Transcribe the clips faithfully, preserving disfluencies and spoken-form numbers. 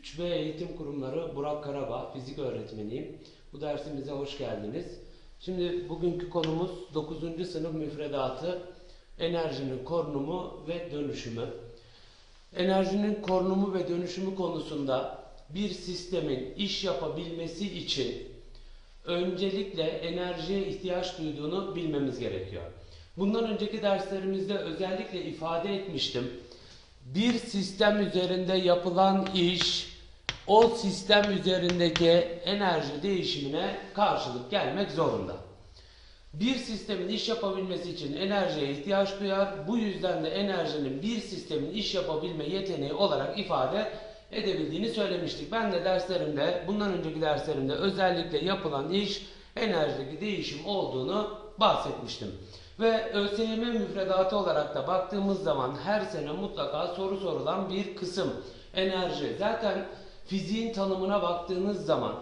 üç B Eğitim Kurumları Burak Karabağ, fizik öğretmeniyim. Bu dersimize hoş geldiniz. Şimdi bugünkü konumuz dokuzuncu sınıf müfredatı, enerjinin korunumu ve dönüşümü. Enerjinin korunumu ve dönüşümü konusunda bir sistemin iş yapabilmesi için öncelikle enerjiye ihtiyaç duyduğunu bilmemiz gerekiyor. Bundan önceki derslerimizde özellikle ifade etmiştim. Bir sistem üzerinde yapılan iş, o sistem üzerindeki enerji değişimine karşılık gelmek zorunda. Bir sistemin iş yapabilmesi için enerjiye ihtiyaç duyar. Bu yüzden de enerjinin bir sistemin iş yapabilme yeteneği olarak ifade edebildiğini söylemiştik. Ben de derslerimde, bundan önceki derslerimde özellikle yapılan iş, enerjideki değişim olduğunu bahsetmiştim. Ve ÖSYM müfredatı olarak da baktığımız zaman her sene mutlaka soru sorulan bir kısım enerji. Zaten fiziğin tanımına baktığınız zaman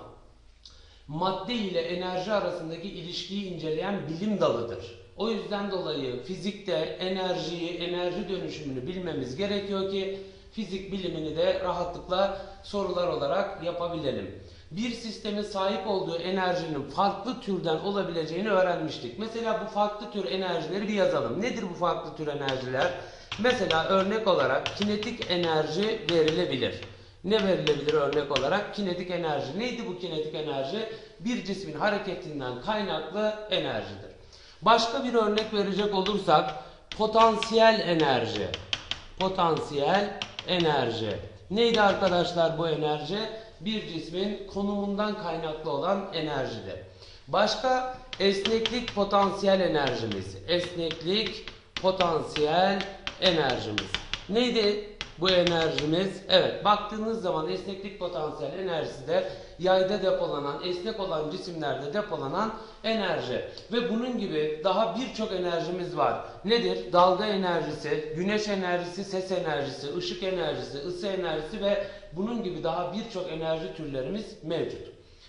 madde ile enerji arasındaki ilişkiyi inceleyen bilim dalıdır. O yüzden dolayı fizikte enerjiyi, enerji dönüşümünü bilmemiz gerekiyor ki fizik bilimini de rahatlıkla sorular olarak yapabilelim. Bir sistemin sahip olduğu enerjinin farklı türden olabileceğini öğrenmiştik. Mesela bu farklı tür enerjileri bir yazalım. Nedir bu farklı tür enerjiler? Mesela örnek olarak kinetik enerji verilebilir. Ne verilebilir örnek olarak? Kinetik enerji. Neydi bu kinetik enerji? Bir cismin hareketinden kaynaklı enerjidir. Başka bir örnek verecek olursak potansiyel enerji. Potansiyel enerji. Neydi arkadaşlar bu enerji? Bir cismin konumundan kaynaklı olan enerjidir. Başka esneklik potansiyel enerjimiz. Esneklik potansiyel enerjimiz. Neydi bu enerjimiz? Evet, baktığınız zaman esneklik potansiyel enerjisi de yayda depolanan, esnek olan cisimlerde depolanan enerji. Ve bunun gibi daha birçok enerjimiz var. Nedir? Dalga enerjisi, güneş enerjisi, ses enerjisi, ışık enerjisi, ısı enerjisi ve bunun gibi daha birçok enerji türlerimiz mevcut.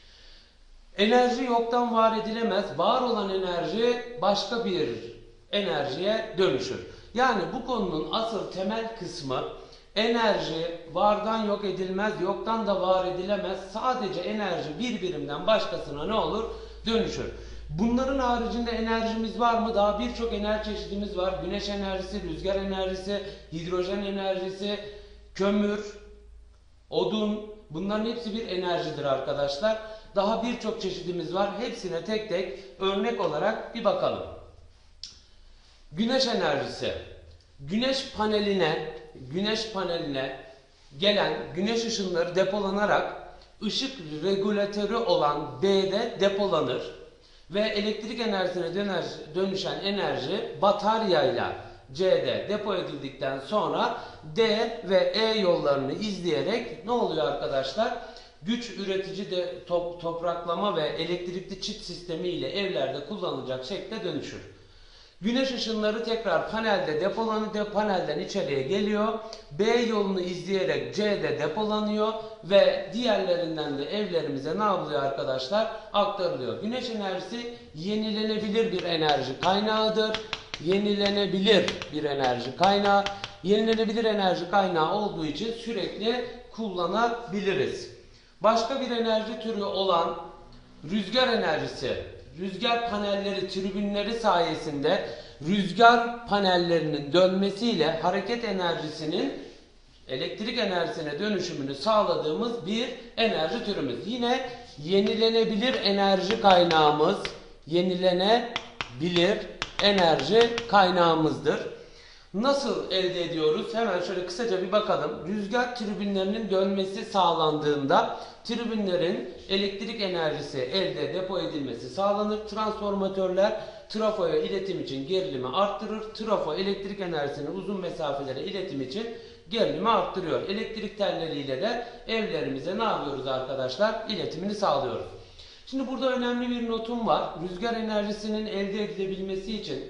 Enerji yoktan var edilemez. Var olan enerji başka bir enerjiye dönüşür. Yani bu konunun asıl temel kısmı enerji vardan yok edilmez, yoktan da var edilemez. Sadece enerji bir birimden başkasına ne olur? Dönüşür. Bunların haricinde enerjimiz var mı? Daha birçok enerji çeşidimiz var. Güneş enerjisi, rüzgar enerjisi, hidrojen enerjisi, kömür, odun. Bunların hepsi bir enerjidir arkadaşlar. Daha birçok çeşidimiz var. Hepsine tek tek örnek olarak bir bakalım. Güneş enerjisi. Güneş paneline, güneş paneline gelen güneş ışınları depolanarak ışık regülatörü olan B'de depolanır ve elektrik enerjisine döner, dönüşen enerji bataryayla C'de depo edildikten sonra D ve E yollarını izleyerek ne oluyor arkadaşlar? Güç üretici de top, topraklama ve elektrikli çift sistemi ile evlerde kullanılacak şekilde dönüşür. Güneş ışınları tekrar panelde depolanıyor, panelden içeriye geliyor. B yolunu izleyerek C'de depolanıyor ve diğerlerinden de evlerimize ne yapılıyor arkadaşlar? Aktarılıyor. Güneş enerjisi yenilenebilir bir enerji kaynağıdır. Yenilenebilir bir enerji kaynağı. Yenilenebilir enerji kaynağı olduğu için sürekli kullanabiliriz. Başka bir enerji türü olan rüzgar enerjisi. Rüzgar panelleri, tribünleri sayesinde rüzgar panellerinin dönmesiyle hareket enerjisinin elektrik enerjisine dönüşümünü sağladığımız bir enerji türümüz. Yine yenilenebilir enerji kaynağımız, yenilenebilir enerji kaynağımızdır. Nasıl elde ediyoruz? Hemen şöyle kısaca bir bakalım. Rüzgar tribünlerinin dönmesi sağlandığında tribünlerin elektrik enerjisi elde depo edilmesi sağlanır. Transformatörler trafoya iletim için gerilimi arttırır. Trafo elektrik enerjisini uzun mesafelere iletim için gerilimi arttırıyor. Elektrik telleriyle de evlerimize ne yapıyoruz arkadaşlar? İletimini sağlıyoruz. Şimdi burada önemli bir notum var. Rüzgar enerjisinin elde edilebilmesi için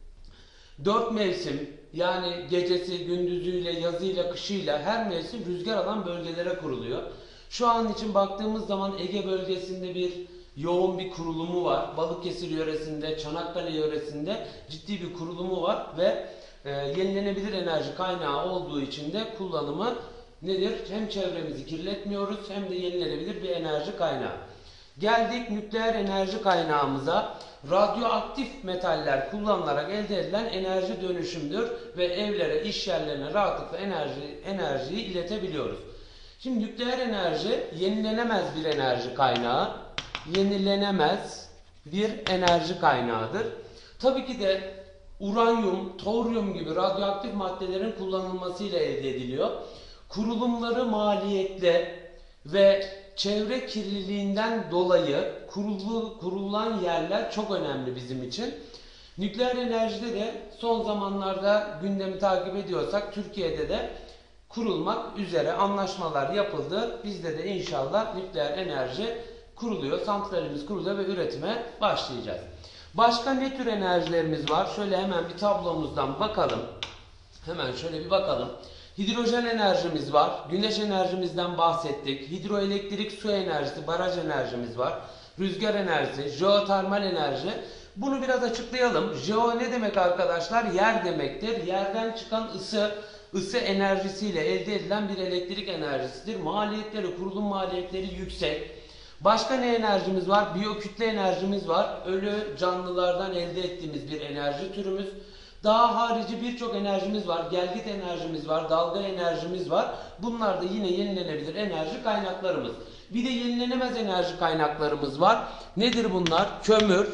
dört mevsim, yani gecesi, gündüzüyle, yazıyla, kışıyla her mevsim rüzgar alan bölgelere kuruluyor. Şu an için baktığımız zaman Ege bölgesinde bir yoğun bir kurulumu var. Balıkesir yöresinde, Çanakkale yöresinde ciddi bir kurulumu var ve e, yenilenebilir enerji kaynağı olduğu için de kullanımı nedir? Hem çevremizi kirletmiyoruz hem de yenilenebilir bir enerji kaynağı. Geldik nükleer enerji kaynağımıza. Radyoaktif metaller kullanılarak elde edilen enerji dönüşümdür ve evlere, iş yerlerine rahatlıkla enerji, enerjiyi iletebiliyoruz. Şimdi nükleer enerji yenilenemez bir enerji kaynağı. Yenilenemez bir enerji kaynağıdır. Tabii ki de uranyum, toryum gibi radyoaktif maddelerin kullanılmasıyla elde ediliyor. Kurulumları maliyetli ve çevre kirliliğinden dolayı kurulu, kurulan yerler çok önemli bizim için. Nükleer enerjide de son zamanlarda gündemi takip ediyorsak Türkiye'de de kurulmak üzere anlaşmalar yapıldı. Bizde de inşallah nükleer enerji kuruluyor, santralimiz kuruluyor ve üretime başlayacağız. Başka ne tür enerjilerimiz var? Şöyle hemen bir tablomuzdan bakalım. Hemen şöyle bir bakalım. Hidrojen enerjimiz var. Güneş enerjimizden bahsettik. Hidroelektrik, su enerjisi, baraj enerjimiz var. Rüzgar enerjisi, jeotermal enerji. Bunu biraz açıklayalım. Jeo ne demek arkadaşlar? Yer demektir. Yerden çıkan ısı, ısı enerjisiyle elde edilen bir elektrik enerjisidir. Maliyetleri, kurulum maliyetleri yüksek. Başka ne enerjimiz var? Biyokütle enerjimiz var. Ölü canlılardan elde ettiğimiz bir enerji türümüz. Daha harici birçok enerjimiz var. Gelgit enerjimiz var. Dalga enerjimiz var. Bunlar da yine yenilenebilir enerji kaynaklarımız. Bir de yenilenemez enerji kaynaklarımız var. Nedir bunlar? Kömür,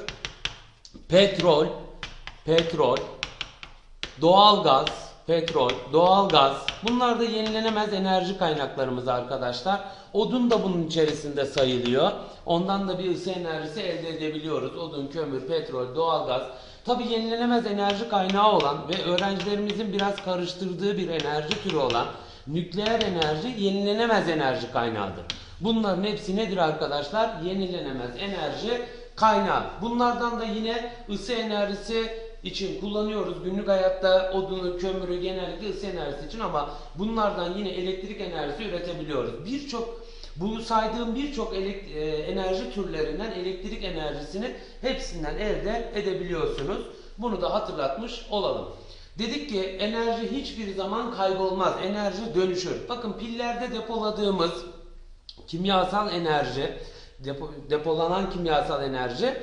petrol, petrol, doğalgaz, petrol, doğalgaz. Bunlar da yenilenemez enerji kaynaklarımız arkadaşlar. Odun da bunun içerisinde sayılıyor. Ondan da bir ısı enerjisi elde edebiliyoruz. Odun, kömür, petrol, doğalgaz. Tabii yenilenemez enerji kaynağı olan ve öğrencilerimizin biraz karıştırdığı bir enerji türü olan nükleer enerji yenilenemez enerji kaynağıdır. Bunların hepsi nedir arkadaşlar? Yenilenemez enerji kaynağı. Bunlardan da yine ısı enerjisi için kullanıyoruz. Günlük hayatta odunu, kömürü genellikle ısı enerjisi için ama bunlardan yine elektrik enerjisi üretebiliyoruz. Birçok bu saydığım birçok enerji türlerinden elektrik enerjisini hepsinden elde edebiliyorsunuz. Bunu da hatırlatmış olalım. Dedik ki enerji hiçbir zaman kaybolmaz. Enerji dönüşür. Bakın pillerde depoladığımız kimyasal enerji, depo, depolanan kimyasal enerji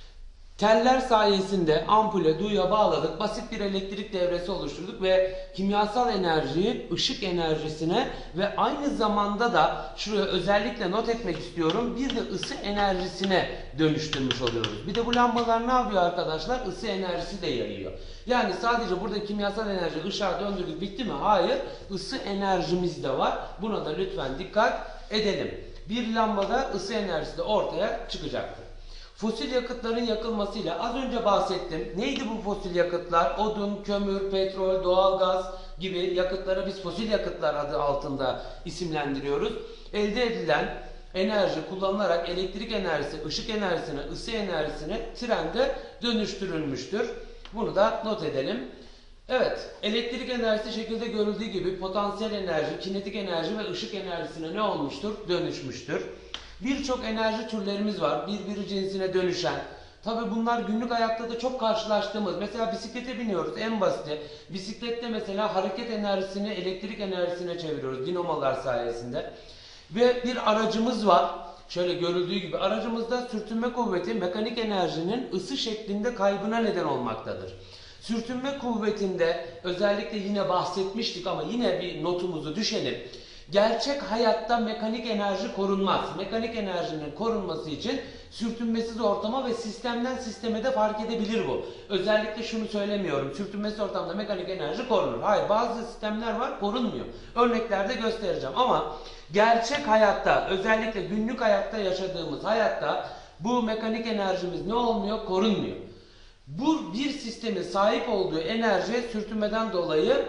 teller sayesinde ampule, duyuya bağladık. Basit bir elektrik devresi oluşturduk ve kimyasal enerjiyi ışık enerjisine ve aynı zamanda da şuraya özellikle not etmek istiyorum. Bir de ısı enerjisine dönüştürmüş oluyoruz. Bir de bu lambalar ne yapıyor arkadaşlar? Isı enerjisi de yayıyor. Yani sadece burada kimyasal enerji ışığa döndürdük bitti mi? Hayır. Isı enerjimiz de var. Buna da lütfen dikkat edelim. Bir lambada ısı enerjisi de ortaya çıkacaktır. Fosil yakıtların yakılmasıyla az önce bahsettim. Neydi bu fosil yakıtlar? Odun, kömür, petrol, doğalgaz gibi yakıtlara biz fosil yakıtlar adı altında isimlendiriyoruz. Elde edilen enerji kullanılarak elektrik enerjisi, ışık enerjisine, ısı enerjisine trende dönüştürülmüştür. Bunu da not edelim. Evet, elektrik enerjisi şekilde görüldüğü gibi potansiyel enerji, kinetik enerji ve ışık enerjisine ne olmuştur? Dönüşmüştür. Birçok enerji türlerimiz var. Birbiri cinsine dönüşen. Tabi bunlar günlük hayatta da çok karşılaştığımız. Mesela bisiklete biniyoruz en basiti. Bisiklette mesela hareket enerjisini elektrik enerjisine çeviriyoruz dinamolar sayesinde. Ve bir aracımız var. Şöyle görüldüğü gibi aracımızda sürtünme kuvveti mekanik enerjinin ısı şeklinde kaybına neden olmaktadır. Sürtünme kuvvetinde özellikle yine bahsetmiştik ama yine bir notumuzu düşelim. Gerçek hayatta mekanik enerji korunmaz. Mekanik enerjinin korunması için sürtünmesiz ortama ve sistemden sisteme de fark edebilir bu. Özellikle şunu söylemiyorum. Sürtünmesiz ortamda mekanik enerji korunur. Hayır, bazı sistemler var korunmuyor. Örneklerde göstereceğim ama gerçek hayatta özellikle günlük hayatta yaşadığımız hayatta bu mekanik enerjimiz ne olmuyor? Korunmuyor. Bu bir sistemin sahip olduğu enerji sürtünmeden dolayı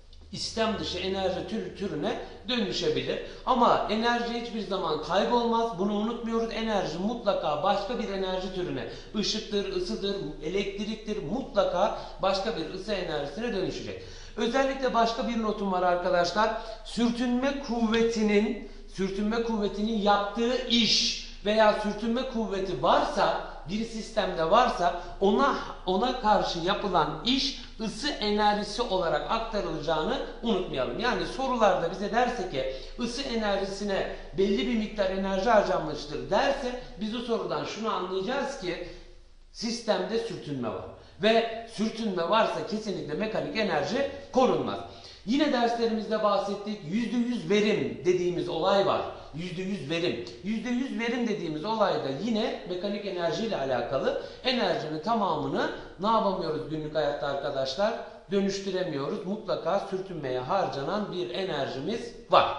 İstem dışı enerji tür, türüne dönüşebilir. Ama enerji hiçbir zaman kaybolmaz. Bunu unutmuyoruz. Enerji mutlaka başka bir enerji türüne, ışıktır, ısıdır, elektriktir, mutlaka başka bir ısı enerjisine dönüşecek. Özellikle başka bir notum var arkadaşlar. Sürtünme kuvvetinin, sürtünme kuvvetinin yaptığı iş veya sürtünme kuvveti varsa bir sistemde varsa ona ona karşı yapılan iş ısı enerjisi olarak aktarılacağını unutmayalım. Yani sorularda bize derse ki ısı enerjisine belli bir miktar enerji harcanmıştır derse biz o sorudan şunu anlayacağız ki sistemde sürtünme var. Ve sürtünme varsa kesinlikle mekanik enerji korunmaz. Yine derslerimizde bahsettik, yüzde yüz verim dediğimiz olay var. yüzde yüz verim. yüzde yüz verim dediğimiz olayda yine mekanik enerji ile alakalı. Enerjinin tamamını ne yapamıyoruz günlük hayatta arkadaşlar? Dönüştüremiyoruz. Mutlaka sürtünmeye harcanan bir enerjimiz var.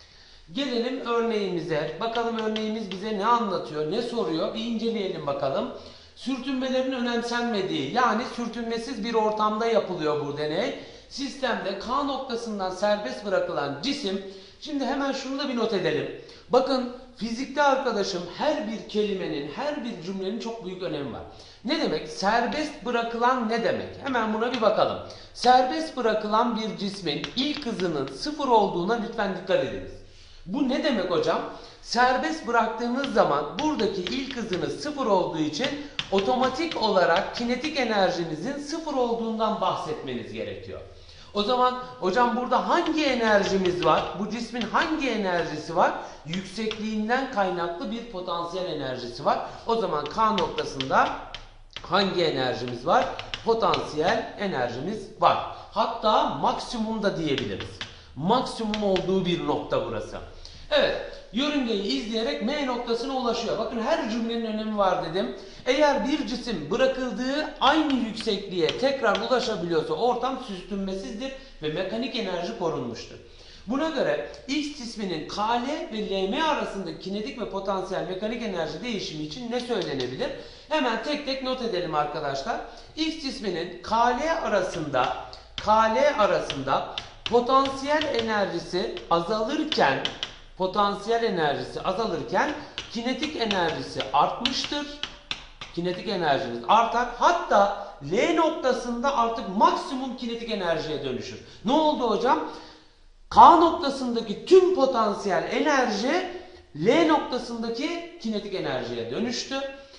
Gelelim örneğimize. Bakalım örneğimiz bize ne anlatıyor, ne soruyor? Bir inceleyelim bakalım. Sürtünmelerin önemsenmediği, yani sürtünmesiz bir ortamda yapılıyor bu deney. Sistemde K noktasından serbest bırakılan cisim, şimdi hemen şunu da bir not edelim. Bakın fizikte arkadaşım her bir kelimenin, her bir cümlenin çok büyük önemi var. Ne demek? Serbest bırakılan ne demek? Hemen buna bir bakalım. Serbest bırakılan bir cismin ilk hızının sıfır olduğuna lütfen dikkat ediniz. Bu ne demek hocam? Serbest bıraktığınız zaman buradaki ilk hızınız sıfır olduğu için otomatik olarak kinetik enerjinizin sıfır olduğundan bahsetmeniz gerekiyor. O zaman hocam burada hangi enerjimiz var? Bu cismin hangi enerjisi var? Yüksekliğinden kaynaklı bir potansiyel enerjisi var. O zaman K noktasında hangi enerjimiz var? Potansiyel enerjimiz var. Hatta maksimum da diyebiliriz. Maksimum olduğu bir nokta burası. Evet, yörüngeyi izleyerek M noktasına ulaşıyor. Bakın her cümlenin önemi var dedim. Eğer bir cisim bırakıldığı aynı yüksekliğe tekrar ulaşabiliyorsa ortam sürtünmesizdir ve mekanik enerji korunmuştur. Buna göre X cisminin K L ve L M arasındaki kinetik ve potansiyel mekanik enerji değişimi için ne söylenebilir? Hemen tek tek not edelim arkadaşlar. X cisminin K L arasında K L arasında potansiyel enerjisi azalırken potansiyel enerjisi azalırken kinetik enerjisi artmıştır. Kinetik enerjiniz artar. Hatta L noktasında artık maksimum kinetik enerjiye dönüşür. Ne oldu hocam? K noktasındaki tüm potansiyel enerji L noktasındaki kinetik enerjiye dönüştü.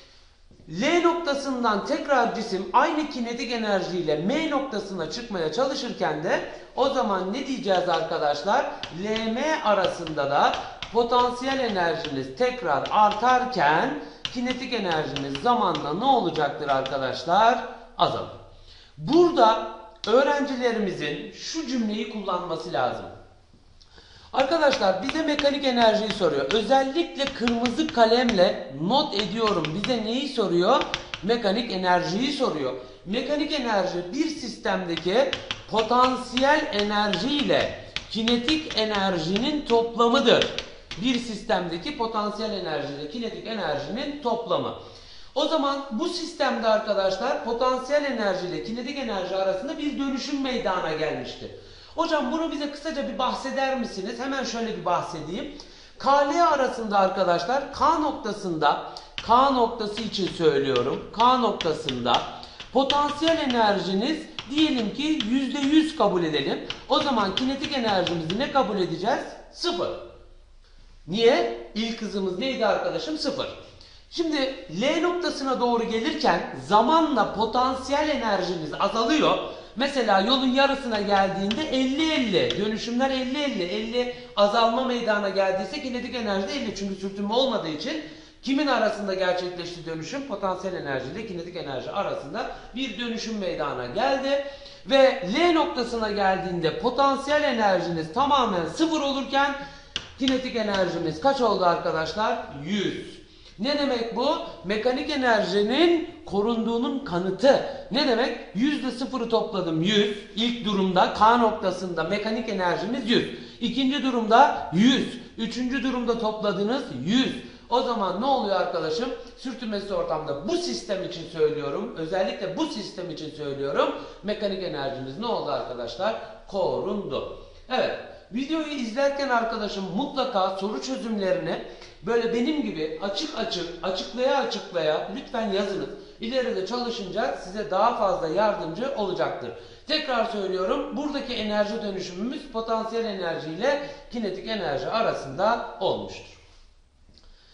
L noktasından tekrar cisim aynı kinetik enerjiyle M noktasına çıkmaya çalışırken de o zaman ne diyeceğiz arkadaşlar? L M arasında da potansiyel enerjiniz tekrar artarken kinetik enerjiniz zamanla ne olacaktır arkadaşlar? Azalır. Burada öğrencilerimizin şu cümleyi kullanması lazım. Arkadaşlar bize mekanik enerjiyi soruyor. Özellikle kırmızı kalemle not ediyorum. Bize neyi soruyor? Mekanik enerjiyi soruyor. Mekanik enerji bir sistemdeki potansiyel enerji ile kinetik enerjinin toplamıdır. Bir sistemdeki potansiyel enerji ile kinetik enerjinin toplamı. O zaman bu sistemde arkadaşlar potansiyel enerji ile kinetik enerji arasında bir dönüşüm meydana gelmiştir. Hocam bunu bize kısaca bir bahseder misiniz? Hemen şöyle bir bahsedeyim. K L arasında arkadaşlar K noktasında, K noktası için söylüyorum. K noktasında potansiyel enerjiniz diyelim ki yüzde yüz kabul edelim. O zaman kinetik enerjimizi ne kabul edeceğiz? Sıfır. Niye? İlk hızımız neydi arkadaşım? Sıfır. Şimdi L noktasına doğru gelirken zamanla potansiyel enerjiniz azalıyor. Mesela yolun yarısına geldiğinde elli elli, dönüşümler elli elli, elli azalma meydana geldiyse kinetik enerji de elli. Çünkü sürtünme olmadığı için kimin arasında gerçekleşti dönüşüm? Potansiyel enerji ile kinetik enerji arasında bir dönüşüm meydana geldi. Ve L noktasına geldiğinde potansiyel enerjiniz tamamen sıfır olurken kinetik enerjimiz kaç oldu arkadaşlar? yüz. Ne demek bu? Mekanik enerjinin korunduğunun kanıtı. Ne demek? Yüzde sıfırı topladım yüz. İlk durumda K noktasında mekanik enerjimiz yüz. İkinci durumda yüz. Üçüncü durumda topladınız yüz. O zaman ne oluyor arkadaşım? Sürtünmesiz ortamda bu sistem için söylüyorum. Özellikle bu sistem için söylüyorum. Mekanik enerjimiz ne oldu arkadaşlar? Korundu. Evet. Videoyu izlerken arkadaşım mutlaka soru çözümlerini böyle benim gibi açık açık, açıklaya açıklaya lütfen yazınız. İleride çalışınca size daha fazla yardımcı olacaktır. Tekrar söylüyorum, buradaki enerji dönüşümümüz potansiyel enerji ile kinetik enerji arasında olmuştur.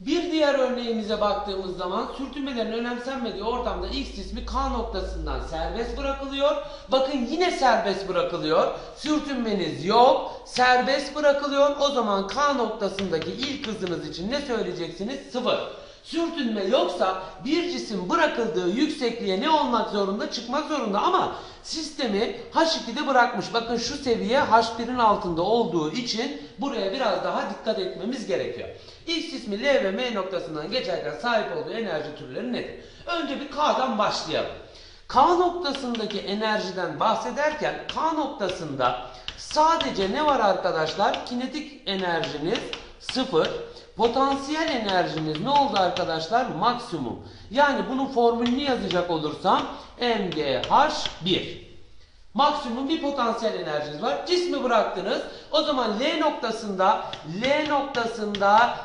Bir diğer örneğimize baktığımız zaman sürtünmelerin önemsenmediği ortamda X cismi K noktasından serbest bırakılıyor. Bakın yine serbest bırakılıyor. Sürtünmeniz yok. Serbest bırakılıyor. O zaman K noktasındaki ilk hızınız için ne söyleyeceksiniz? Sıfır. Sürtünme yoksa bir cisim bırakıldığı yüksekliğe ne olmak zorunda? Çıkmak zorunda ama sistemi H iki'de bırakmış. Bakın şu seviye H bir'in altında olduğu için buraya biraz daha dikkat etmemiz gerekiyor. X cismi L ve M noktasından geçerken sahip olduğu enerji türleri nedir? Önce bir K'dan başlayalım. K noktasındaki enerjiden bahsederken K noktasında sadece ne var arkadaşlar? Kinetik enerjiniz sıfır. Potansiyel enerjiniz ne oldu arkadaşlar? Maksimum. Yani bunun formülünü yazacak olursam M G H bir. Maksimum bir potansiyel enerjiniz var. Cismi bıraktınız. O zaman L noktasında L noktasında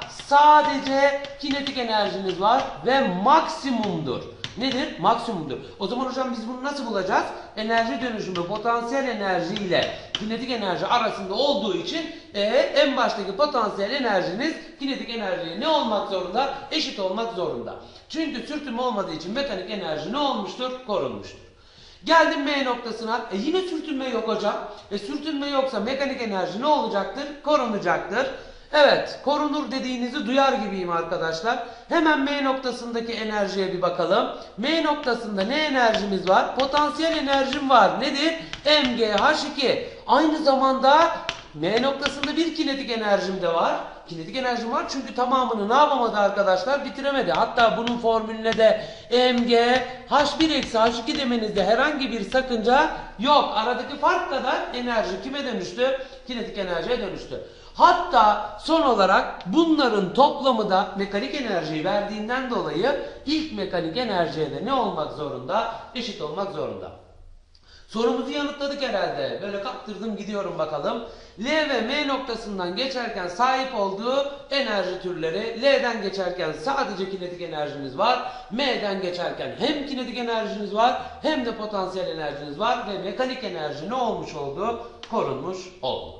sadece kinetik enerjiniz var ve maksimumdur. Nedir? Maksimumdur. O zaman hocam biz bunu nasıl bulacağız? Enerji dönüşümü potansiyel enerji ile kinetik enerji arasında olduğu için e, en baştaki potansiyel enerjiniz kinetik enerjiye ne olmak zorunda? Eşit olmak zorunda. Çünkü sürtünme olmadığı için mekanik enerji ne olmuştur? Korunmuştur. Geldim M noktasına. E yine sürtünme yok hocam. E sürtünme yoksa mekanik enerji ne olacaktır? Korunacaktır. Evet, korunur dediğinizi duyar gibiyim arkadaşlar. Hemen M noktasındaki enerjiye bir bakalım. M noktasında ne enerjimiz var? Potansiyel enerjim var. Nedir? M G H iki. Aynı zamanda M noktasında bir kinetik enerjim de var. Kinetik enerjim var çünkü tamamını ne yapamadı arkadaşlar? Bitiremedi. Hatta bunun formülüne de M G H bir eksi H iki demenizde herhangi bir sakınca yok. Aradaki fark kadar enerji kime dönüştü? Kinetik enerjiye dönüştü. Hatta son olarak bunların toplamı da mekanik enerjiyi verdiğinden dolayı ilk mekanik enerjiye de ne olmak zorunda? Eşit olmak zorunda. Sorumuzu yanıtladık herhalde. Böyle kaptırdım gidiyorum bakalım. L ve M noktasından geçerken sahip olduğu enerji türleri. L'den geçerken sadece kinetik enerjiniz var. M'den geçerken hem kinetik enerjiniz var hem de potansiyel enerjiniz var. Ve mekanik enerji ne olmuş oldu? Korunmuş oldu.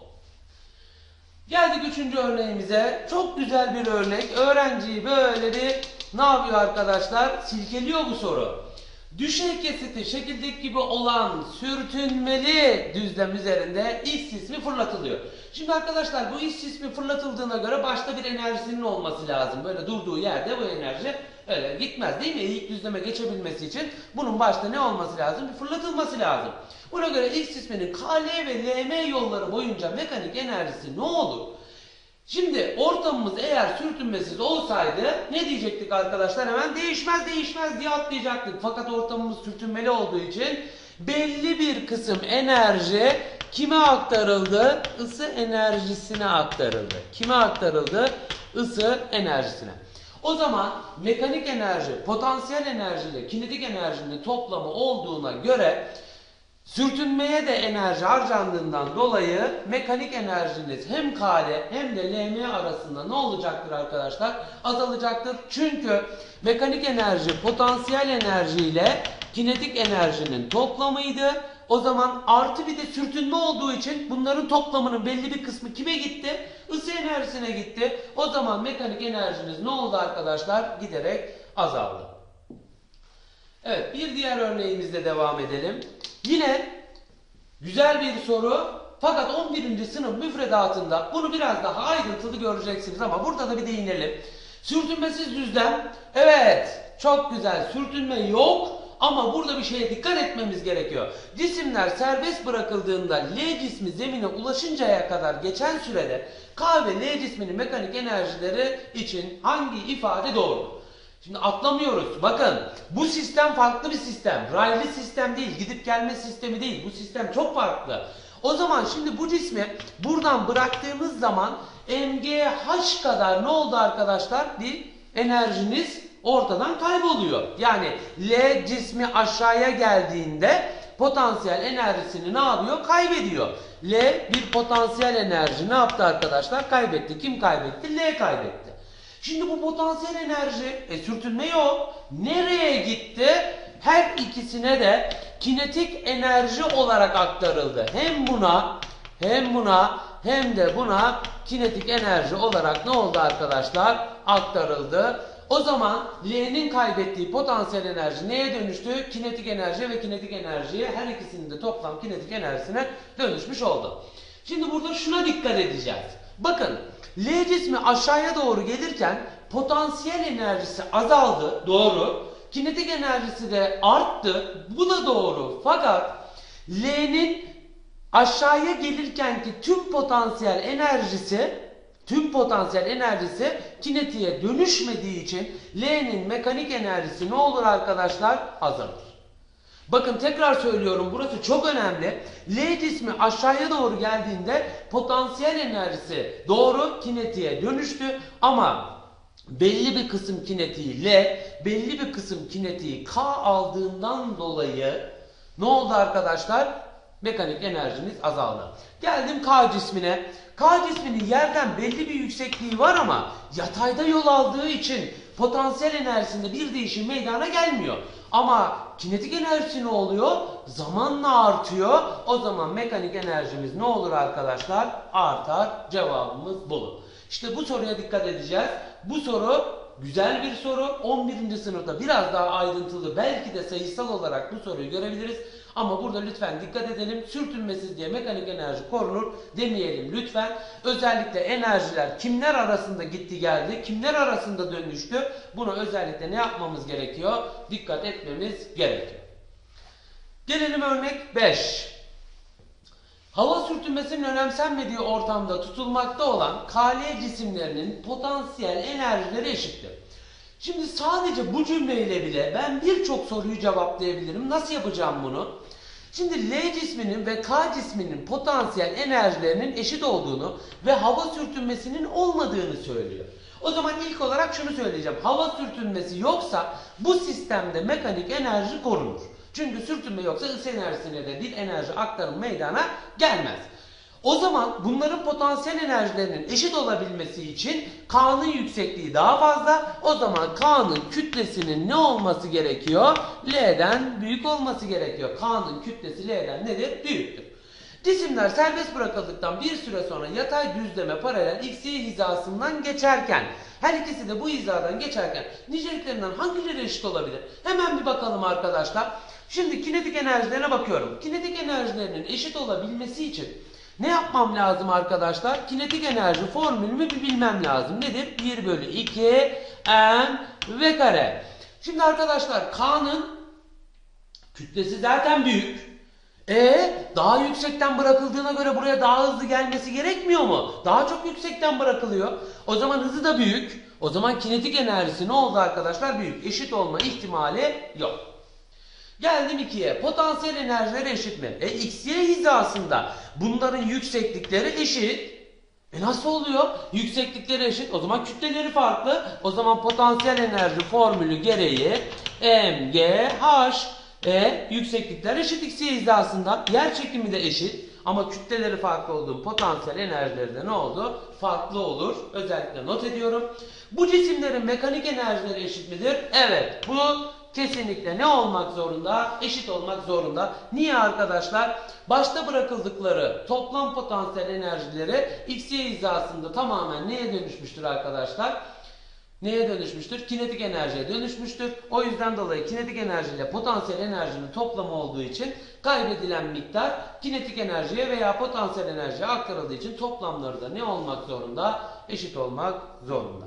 Geldik üçüncü örneğimize. Çok güzel bir örnek. Öğrenciyi böyle bir ne yapıyor arkadaşlar? Silkeliyor bu soru. Düşey kesiti şekildeki gibi olan sürtünmeli düzlem üzerinde X cismi fırlatılıyor. Şimdi arkadaşlar bu X cismi fırlatıldığına göre başta bir enerjisinin olması lazım. Böyle durduğu yerde bu enerji öyle gitmez değil mi? İlk düzleme geçebilmesi için bunun başta ne olması lazım? Bir fırlatılması lazım. Buna göre X cisminin K L ve L M yolları boyunca mekanik enerjisi ne olur? Şimdi ortamımız eğer sürtünmesiz olsaydı ne diyecektik arkadaşlar? Hemen değişmez değişmez diye atlayacaktık. Fakat ortamımız sürtünmeli olduğu için belli bir kısım enerji kime aktarıldı? Isı enerjisine aktarıldı. Kime aktarıldı? Isı enerjisine. O zaman mekanik enerji, potansiyel enerji ile kinetik enerjinin toplamı olduğuna göre sürtünmeye de enerji harcandığından dolayı mekanik enerjiniz hem K L hem de L M arasında ne olacaktır arkadaşlar? Azalacaktır. Çünkü mekanik enerji potansiyel enerji ile kinetik enerjinin toplamıydı. O zaman artı bir de sürtünme olduğu için bunların toplamının belli bir kısmı kime gitti? Isı enerjisine gitti. O zaman mekanik enerjiniz ne oldu arkadaşlar? Giderek azaldı. Evet, bir diğer örneğimizle devam edelim. Yine güzel bir soru fakat on birinci sınıf müfredatında bunu biraz daha ayrıntılı göreceksiniz ama burada da bir değinelim. Sürtünmesiz düzlem, evet çok güzel, sürtünme yok ama burada bir şeye dikkat etmemiz gerekiyor. Cisimler serbest bırakıldığında L cismi zemine ulaşıncaya kadar geçen sürede K ve L cisminin mekanik enerjileri için hangi ifade doğru? Şimdi atlamıyoruz. Bakın bu sistem farklı bir sistem. Raylı sistem değil. Gidip gelme sistemi değil. Bu sistem çok farklı. O zaman şimdi bu cismi buradan bıraktığımız zaman M G H kadar ne oldu arkadaşlar? Bir enerjiniz ortadan kayboluyor. Yani L cismi aşağıya geldiğinde potansiyel enerjisini ne yapıyor? Kaybediyor. L bir potansiyel enerji ne yaptı arkadaşlar? Kaybetti. Kim kaybetti? L kaybetti. Şimdi bu potansiyel enerji, e, sürtünme yok. Nereye gitti? Her ikisine de kinetik enerji olarak aktarıldı. Hem buna, hem buna, hem de buna kinetik enerji olarak ne oldu arkadaşlar? Aktarıldı. O zaman L'nin kaybettiği potansiyel enerji neye dönüştü? Kinetik enerji ve kinetik enerjiye, her ikisinin de toplam kinetik enerjisine dönüşmüş oldu. Şimdi burada şuna dikkat edeceğiz. Bakın, L cismi aşağıya doğru gelirken potansiyel enerjisi azaldı. Doğru. Kinetik enerjisi de arttı. Bu da doğru. Fakat L'nin aşağıya gelirkenki tüm potansiyel enerjisi tüm potansiyel enerjisi kinetiğe dönüşmediği için L'nin mekanik enerjisi ne olur arkadaşlar? Azalır. Bakın tekrar söylüyorum, burası çok önemli. L cismi aşağıya doğru geldiğinde potansiyel enerjisi doğru kinetiğe dönüştü ama belli bir kısım kinetiği L, belli bir kısım kinetiği K aldığından dolayı ne oldu arkadaşlar? Mekanik enerjimiz azaldı. Geldim K cismine. K cisminin yerden belli bir yüksekliği var ama yatayda yol aldığı için potansiyel enerjisinde bir değişim meydana gelmiyor. Ama kinetik enerjisi ne oluyor? Zamanla artıyor. O zaman mekanik enerjimiz ne olur arkadaşlar? Artar. Cevabımız bu. İşte bu soruya dikkat edeceğiz. Bu soru güzel bir soru. on birinci sınıfta biraz daha ayrıntılı, belki de sayısal olarak bu soruyu görebiliriz. Ama burada lütfen dikkat edelim. Sürtünmesiz diye mekanik enerji korunur demeyelim lütfen. Özellikle enerjiler kimler arasında gitti geldi, kimler arasında dönüştü. Buna özellikle ne yapmamız gerekiyor? Dikkat etmemiz gerekiyor. Gelelim örnek beş. Hava sürtünmesinin önemsenmediği ortamda tutulmakta olan K L cisimlerinin potansiyel enerjileri eşittir. Şimdi sadece bu cümleyle bile ben birçok soruyu cevaplayabilirim. Nasıl yapacağım bunu? Şimdi L cisminin ve K cisminin potansiyel enerjilerinin eşit olduğunu ve hava sürtünmesinin olmadığını söylüyor. O zaman ilk olarak şunu söyleyeceğim. Hava sürtünmesi yoksa bu sistemde mekanik enerji korunur. Çünkü sürtünme yoksa ısı enerjisine de bir enerji aktarımı meydana gelmez. O zaman bunların potansiyel enerjilerinin eşit olabilmesi için K'nın yüksekliği daha fazla. O zaman K'nın kütlesinin ne olması gerekiyor? L'den büyük olması gerekiyor. K'nın kütlesi L'den nedir? Büyüktür. Cisimler serbest bırakıldıktan bir süre sonra yatay düzleme paralel X Y hizasından geçerken, her ikisi de bu hizadan geçerken niceliklerinden hangileri eşit olabilir? Hemen bir bakalım arkadaşlar. Şimdi kinetik enerjilerine bakıyorum. Kinetik enerjilerinin eşit olabilmesi için ne yapmam lazım arkadaşlar? Kinetik enerji formülümü bir bilmem lazım. Nedir? bir bölü iki m v kare. Şimdi arkadaşlar K'nın kütlesi zaten büyük. E daha yüksekten bırakıldığına göre buraya daha hızlı gelmesi gerekmiyor mu? Daha çok yüksekten bırakılıyor. O zaman hızı da büyük. O zaman kinetik enerjisi ne oldu arkadaşlar? Büyük. Eşit olma ihtimali yok. Geldim ikiye. Potansiyel enerjileri eşit mi? E X Y hizasında bunların yükseklikleri eşit. E nasıl oluyor? Yükseklikleri eşit. O zaman kütleleri farklı. O zaman potansiyel enerji formülü gereği M G H. E yükseklikler eşit X Y hizasında. Yer çekimi de eşit. Ama kütleleri farklı olduğu potansiyel enerjileri de ne oldu? Farklı olur. Özellikle not ediyorum. Bu cisimlerin mekanik enerjileri eşit midir? Evet. Bu kesinlikle ne olmak zorunda? Eşit olmak zorunda. Niye arkadaşlar? Başta bırakıldıkları toplam potansiyel enerjileri X Y hizasında tamamen neye dönüşmüştür arkadaşlar? Neye dönüşmüştür? Kinetik enerjiye dönüşmüştür. O yüzden dolayı kinetik enerji ile potansiyel enerjinin toplamı olduğu için kaybedilen miktar kinetik enerjiye veya potansiyel enerjiye aktarıldığı için toplamları da ne olmak zorunda? Eşit olmak zorunda.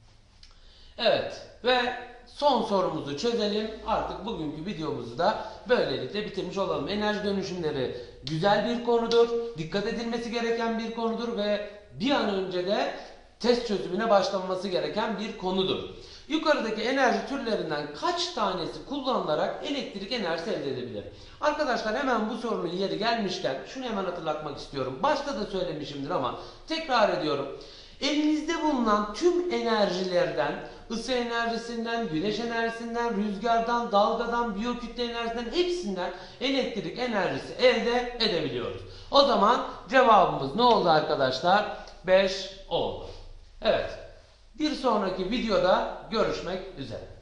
Evet ve son sorumuzu çözelim. Artık bugünkü videomuzu da böylelikle bitirmiş olalım. Enerji dönüşümleri güzel bir konudur. Dikkat edilmesi gereken bir konudur ve bir an önce de test çözümüne başlanması gereken bir konudur. Yukarıdaki enerji türlerinden kaç tanesi kullanılarak elektrik enerjisi elde edilebilir? Arkadaşlar hemen bu sorunun yeri gelmişken şunu hemen hatırlatmak istiyorum. Başta da söylemişimdir ama tekrar ediyorum. Elinizde bulunan tüm enerjilerden, ısı enerjisinden, güneş enerjisinden, rüzgardan, dalgadan, biyokütle enerjisinden hepsinden elektrik enerjisi elde edebiliyoruz. O zaman cevabımız ne oldu arkadaşlar? beş oldu. Evet. Bir sonraki videoda görüşmek üzere.